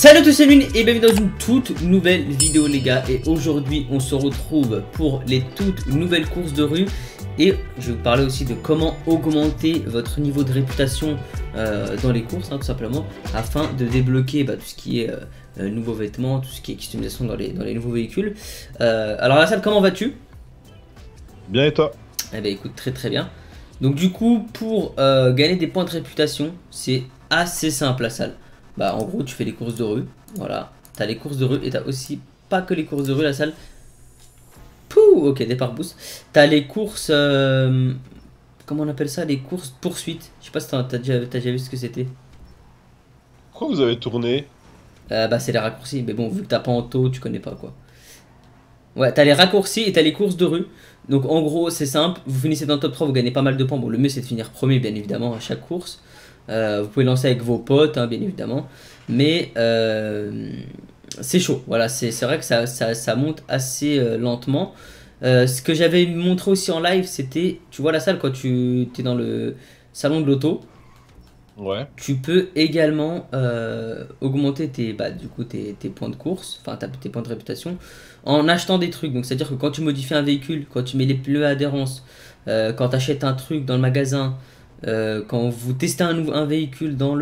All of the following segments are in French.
Salut à tous, c'est Lune et bienvenue dans une toute nouvelle vidéo les gars. Et aujourd'hui on se retrouve pour les toutes nouvelles courses de rue. Et je vais vous parler aussi de comment augmenter votre niveau de réputation dans les courses tout simplement. Afin de débloquer tout ce qui est nouveaux vêtements, tout ce qui est customisation dans les nouveaux véhicules. Alors la salle, comment vas-tu? Bien et toi? Eh bien écoute, très très bien. Donc du coup pour gagner des points de réputation, c'est assez simple la salle. En gros tu fais les courses de rue, voilà, t'as les courses de rue et t'as aussi pas que les courses de rue la salle. Pouh, ok, départ boost. T'as les courses, comment on appelle ça, les courses poursuites. Je sais pas si t'as déjà vu ce que c'était. Pourquoi vous avez tourné? C'est les raccourcis, mais bon vu que t'as pas en taux tu connais pas quoi. Ouais, t'as les raccourcis et t'as les courses de rue. Donc en gros c'est simple, vous finissez dans le top 3, vous gagnez pas mal de points. Bon, le mieux c'est de finir premier bien évidemment à chaque course. Vous pouvez lancer avec vos potes bien évidemment. Mais c'est chaud, voilà, c'est vrai que ça monte assez lentement. Ce que j'avais montré aussi en live, c'était, tu vois la salle quand tu es dans le salon de l'auto. Ouais. Tu peux également augmenter du coup, tes points de course, enfin tes points de réputation, en achetant des trucs. Donc c'est-à-dire que quand tu modifies un véhicule, quand tu mets les pneus à adhérence, quand tu achètes un truc dans le magasin, quand vous testez un véhicule dans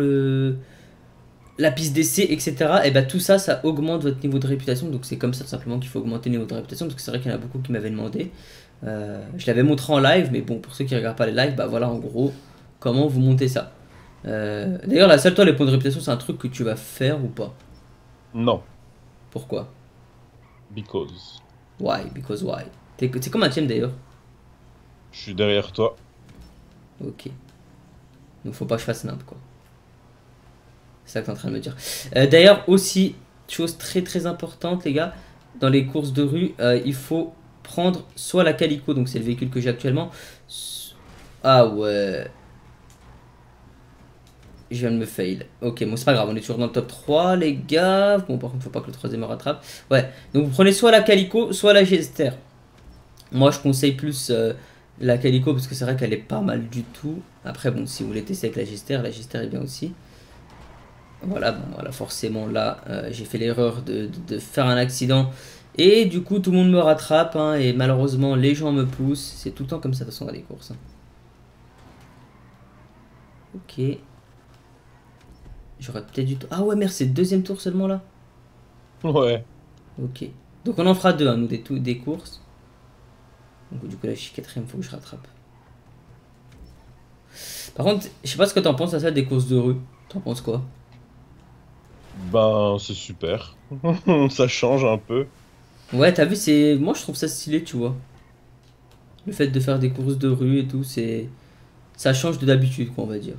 la piste d'essai, etc. Et tout ça, ça augmente votre niveau de réputation. Donc c'est comme ça tout simplement qu'il faut augmenter le niveau de réputation. Parce que c'est vrai qu'il y en a beaucoup qui m'avaient demandé. Je l'avais montré en live, mais bon, pour ceux qui ne regardent pas les lives, voilà en gros comment vous montez ça. D'ailleurs, la salle, toi, les points de réputation, c'est un truc que tu vas faire ou pas? Non. Pourquoi? Because. Why? Because why? C'est comme un team d'ailleurs. Je suis derrière toi. Ok. Donc faut pas que je fasse nimp quoi. C'est ça que t'es en train de me dire. D'ailleurs, aussi, chose très très importante, les gars, dans les courses de rue, il faut prendre soit la Calico, donc c'est le véhicule que j'ai actuellement. Ah ouais. Je viens de me fail. Ok, bon, c'est pas grave, on est toujours dans le top 3, les gars. Bon, par contre, faut pas que le troisième me rattrape. Ouais, donc vous prenez soit la Calico, soit la Gester. Moi, je conseille plus la Calico parce que c'est vrai qu'elle est pas mal du tout. Après, bon, si vous voulez tester avec la Gester est bien aussi. Voilà, bon, voilà, forcément, là, j'ai fait l'erreur de faire un accident. Et du coup, tout le monde me rattrape, et malheureusement, les gens me poussent. C'est tout le temps comme ça, de toute façon, dans les courses. Ok. J'aurais peut-être dû... Ah ouais, merde, c'est le deuxième tour seulement, là. Ouais. Ok. Donc on en fera deux, nous, des courses. Donc du coup, là, je suis quatrième, faut que je rattrape. Par contre, je sais pas ce que t'en penses à ça, des courses de rue. T'en penses quoi? Ben, c'est super. Ça change un peu. Ouais, t'as vu, c'est... Moi, je trouve ça stylé, tu vois. Le fait de faire des courses de rue et tout, c'est... Ça change de d'habitude, quoi, on va dire.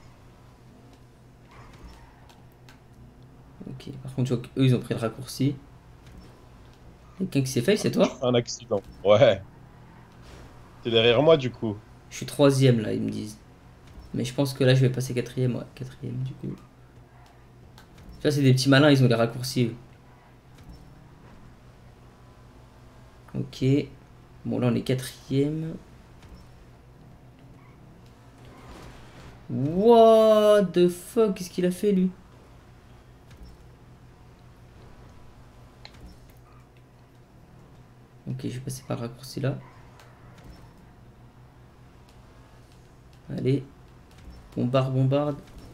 Ok, par contre, je vois qu'eux, ils ont pris le raccourci. Quelqu'un qui s'est fait, c'est Je toi? fais un accident. Ouais. T'es derrière moi du coup. Je suis troisième, là, ils me disent. Mais je pense que là, je vais passer quatrième, ouais. Quatrième, du coup. Tu vois, c'est des petits malins, ils ont les raccourcis, eux. Ok. Bon, là, on est quatrième. What the fuck, qu'est-ce qu'il a fait, lui? Ok, je vais passer par le raccourci, là. Allez. Bombarde, bombarde.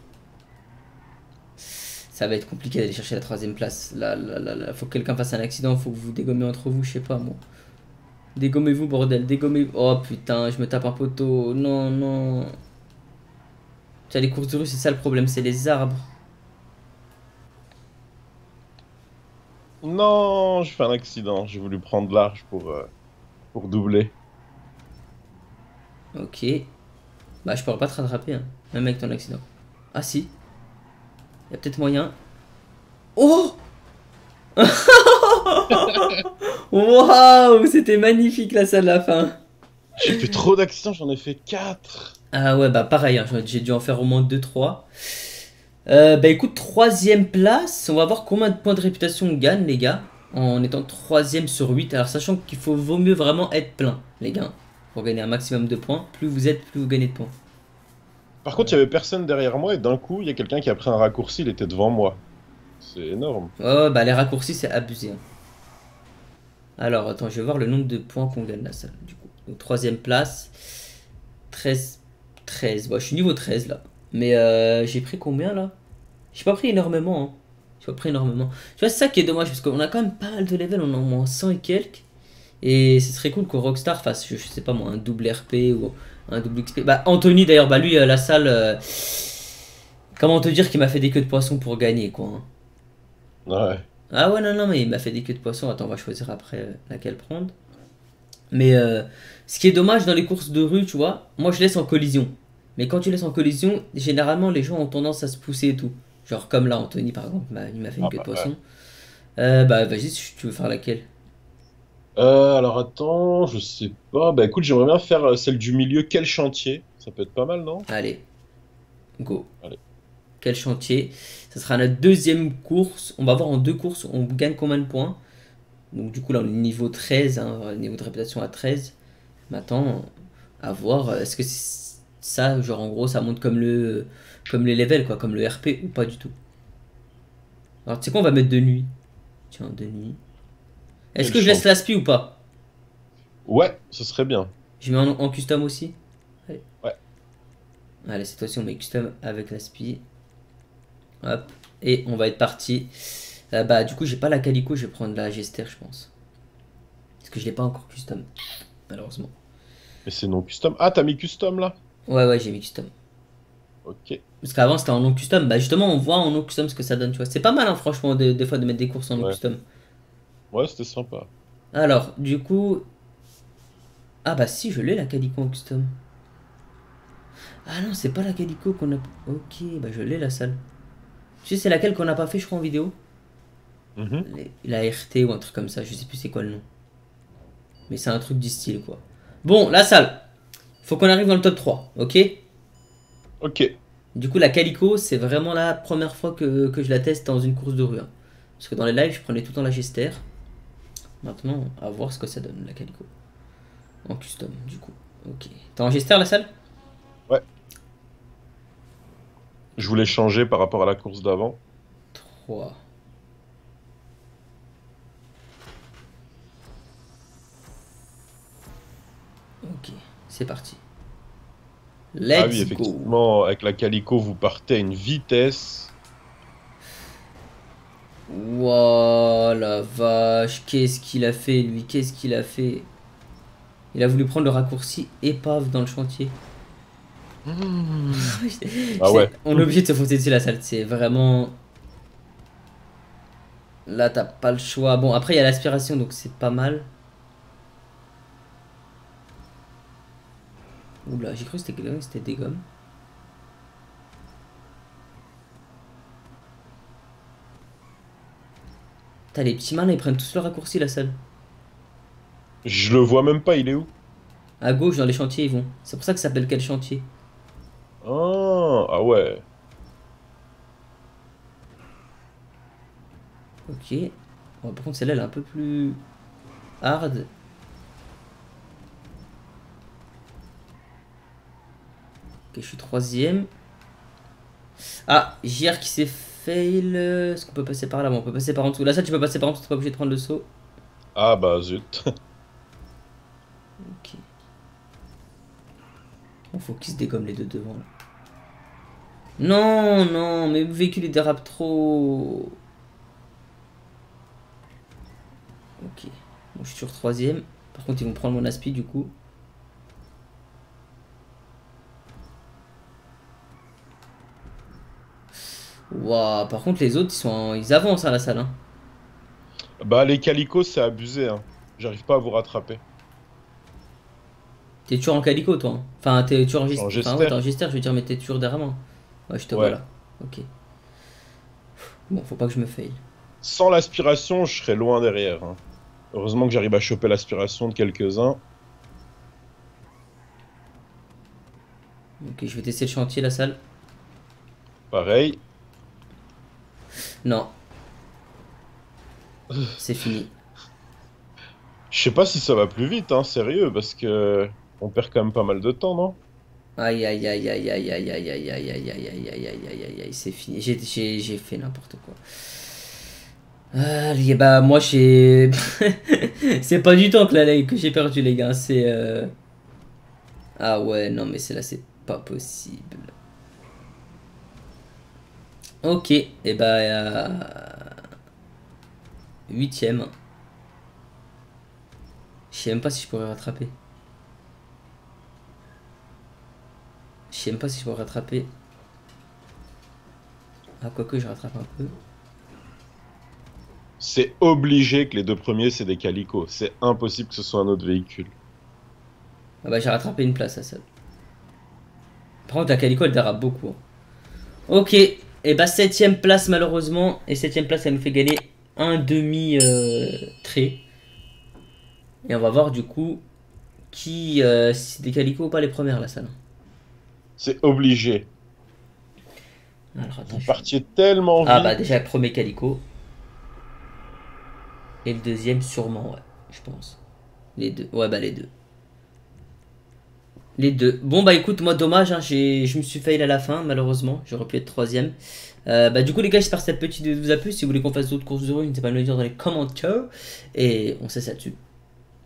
Ça va être compliqué d'aller chercher la troisième place. Là, faut que quelqu'un fasse un accident, faut que vous dégommez entre vous, je sais pas, moi. Dégommez-vous, bordel, dégommez. Oh putain, je me tape un poteau. Non, non. Tu vois, les courses de rue, c'est ça le problème, c'est les arbres. Non, je fais un accident. J'ai voulu prendre large pour doubler. Ok. Je pourrais pas te rattraper, même avec ton accident. Ah si, y a peut-être moyen. Oh! Waouh, c'était magnifique la salle à la fin. J'ai fait trop d'accidents, j'en ai fait 4. Ah ouais, pareil, j'ai dû en faire au moins deux trois. Écoute, troisième place, on va voir combien de points de réputation on gagne, les gars, en étant troisième sur 8. Alors, sachant qu'il vaut mieux vraiment être plein, les gars, pour gagner un maximum de points. Plus vous êtes, plus vous gagnez de points. Par contre, il y avait personne derrière moi et d'un coup, il y a quelqu'un qui a pris un raccourci, il était devant moi. C'est énorme. Ouais, ouais, bah les raccourcis, c'est abusé, hein. Alors, attends, je vais voir le nombre de points qu'on gagne là, ça, du coup. Donc, troisième place, 13, 13. Bon, je suis niveau 13 là. Mais j'ai pris combien là? J'ai pas pris énormément, hein. J'ai pas pris énormément. Tu vois, c'est ça qui est dommage, parce qu'on a quand même pas mal de levels, on a au moins 100 et quelques. Et ce serait cool que Rockstar fasse, je sais pas moi, un double RP ou un double XP. Bah, Anthony d'ailleurs, bah lui, la salle. Comment te dire qu'il m'a fait des queues de poisson pour gagner, quoi, hein. Ouais. Ah ouais, non, non, mais il m'a fait des queues de poisson. Attends, on va choisir après laquelle prendre. Mais ce qui est dommage dans les courses de rue, tu vois, moi je laisse en collision. Mais quand tu laisses en collision, généralement les gens ont tendance à se pousser et tout. Genre comme là, Anthony par exemple, il m'a fait une Ah queue de bah ouais. poisson. Bah vas-y, si tu veux faire laquelle? Alors attends, je sais pas. Bah écoute, j'aimerais bien faire celle du milieu. Quel chantier? Ça peut être pas mal, non? Allez, go. Allez. Quel chantier? Ça sera notre deuxième course. On va voir en deux courses, on gagne combien de points. Donc du coup là on est niveau 13, hein, niveau de réputation à 13. Maintenant, à voir, est-ce que c'est ça, genre en gros ça monte comme les levels quoi, comme le RP ou pas du tout. Alors tu sais quoi, on va mettre de nuit. Tiens, de nuit. Est-ce Quel que je laisse chantier? l'aspi ou pas? Ouais, ce serait bien. Je mets en custom aussi. Allez, Ouais. allez cette fois-ci on met custom avec l'aspi. Hop. Et on va être parti. Bah du coup j'ai pas la calico, je vais prendre la gester je pense. Parce que je l'ai pas encore custom, malheureusement. Mais c'est non custom. Ah, t'as mis custom là? Ouais ouais j'ai mis custom. Ok. Parce qu'avant c'était en non custom. Bah justement on voit en non custom ce que ça donne, tu vois. C'est pas mal hein, franchement des fois de mettre des courses en non Ouais. custom. Ouais, c'était sympa. Alors du coup. Ah bah si je l'ai la calico en custom. Ah non c'est pas la calico qu'on a. Ok bah je l'ai la salle. Tu sais c'est laquelle qu'on n'a pas fait je crois en vidéo. Mhm. La RT ou un truc comme ça, je sais plus c'est quoi le nom. Mais c'est un truc du style quoi. Bon la salle. Faut qu'on arrive dans le top 3, ok? Ok. Du coup la calico c'est vraiment la première fois que je la teste dans une course de rue, hein. Parce que dans les lives je prenais tout le temps la gester. Maintenant à voir ce que ça donne la calico. En custom du coup. Ok. T'es en gester la salle? Ouais. Je voulais changer par rapport à la course d'avant. 3. Ok, c'est parti. Ah oui, Let's go. effectivement, avec la Calico, vous partez à une vitesse. Wouah la vache, qu'est-ce qu'il a fait lui, qu'est-ce qu'il a fait? Il a voulu prendre le raccourci épave dans le chantier. Mmh. Ah ouais. On est obligé de se fauter dessus la salle, c'est vraiment... Là t'as pas le choix. Bon après il y a l'aspiration donc c'est pas mal. Oula j'ai cru que c'était des gommes. T'as les petits malins ils prennent tous le raccourci la salle. Je le vois même pas, il est où? À gauche dans les chantiers ils vont. C'est pour ça que ça s'appelle quel chantier? Ah, ah ouais. Ok. Bon, par contre celle-là elle est un peu plus hard. Ok je suis troisième. Ah, JR qui s'est fail. Est-ce qu'on peut passer par là? Bon, on peut passer par en dessous. Là, ça, tu peux passer par en dessous, t'es pas obligé de prendre le saut. Ah bah zut. Ok. Bon, faut qu'ils se dégomment les deux devant là. Non, non, mais le véhicule il dérape trop. Ok. Bon, je suis sur troisième. Par contre, ils vont prendre mon aspi du coup. Waouh, par contre, les autres ils avancent à la salle, hein. Bah les Calicos, c'est abusé, hein. J'arrive pas à vous rattraper. T'es toujours en calico toi, hein. Enfin, t'es toujours en Je suis en gester. Enfin, ouais, Gester. t'es en gester, je veux dire, mais t'es toujours derrière moi. Ouais, je te vois Ouais. là. Ok. Bon, faut pas que je me fail. Sans l'aspiration, je serais loin derrière, hein. Heureusement que j'arrive à choper l'aspiration de quelques-uns. Ok, je vais tester le chantier, la salle. Pareil. Non, c'est fini. Je sais pas si ça va plus vite, hein, sérieux, parce que on perd quand même pas mal de temps, non? Aïe aïe aïe aïe aïe aïe aïe aïe aïe aïe aïe aïe aïe aïe aïe aïe aïe aïe, c'est fini. J'ai fait n'importe quoi. Bah moi j'ai... c'est pas du temps que, que j'ai perdu les gars, c'est... Ah ouais, non mais c'est là, c'est pas possible. Ok, et bah... 8ème. Je sais même pas si je pourrais rattraper. Je sais même pas si je pourrais rattraper. Ah, quoique je rattrape un peu. C'est obligé que les deux premiers, c'est des Calico. C'est impossible que ce soit un autre véhicule. Ah bah j'ai rattrapé une place à ça. Par contre la Calico elle dérape beaucoup, hein. Ok, et bah 7ème place malheureusement. Et 7ème place elle nous fait gagner un demi trait. Et on va voir du coup qui... si c'est des Calico ou pas les premières là ça. Non. C'est obligé. Alors attends, Vous partiez tellement Ah bah vite. déjà le premier Calico. Et le deuxième sûrement, ouais, je pense. Les deux, ouais bah les deux. Les deux. Bon bah écoute, moi dommage, hein, je me suis fail à la fin, malheureusement. J'aurais pu être troisième. Bah du coup les gars, j'espère que cette petite vidéo vous a plu. Si vous voulez qu'on fasse d'autres courses de rue, n'hésitez pas à me le dire dans les commentaires. Et on sait ça dessus.